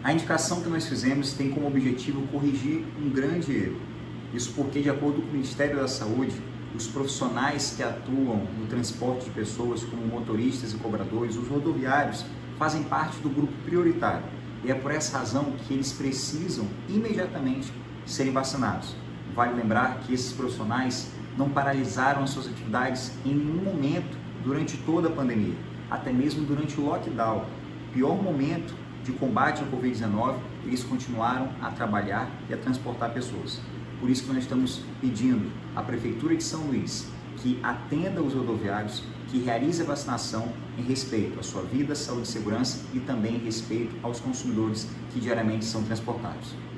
A indicação que nós fizemos tem como objetivo corrigir um grande erro. Isso porque, de acordo com o Ministério da Saúde, os profissionais que atuam no transporte de pessoas, como motoristas e cobradores, os rodoviários, fazem parte do grupo prioritário. E é por essa razão que eles precisam imediatamente serem vacinados. Vale lembrar que esses profissionais não paralisaram as suas atividades em nenhum momento durante toda a pandemia, até mesmo durante o lockdown, pior momento de combate ao Covid-19, eles continuaram a trabalhar e a transportar pessoas. Por isso que nós estamos pedindo à Prefeitura de São Luís que atenda os rodoviários, que realize a vacinação em respeito à sua vida, saúde e segurança e também em respeito aos consumidores que diariamente são transportados.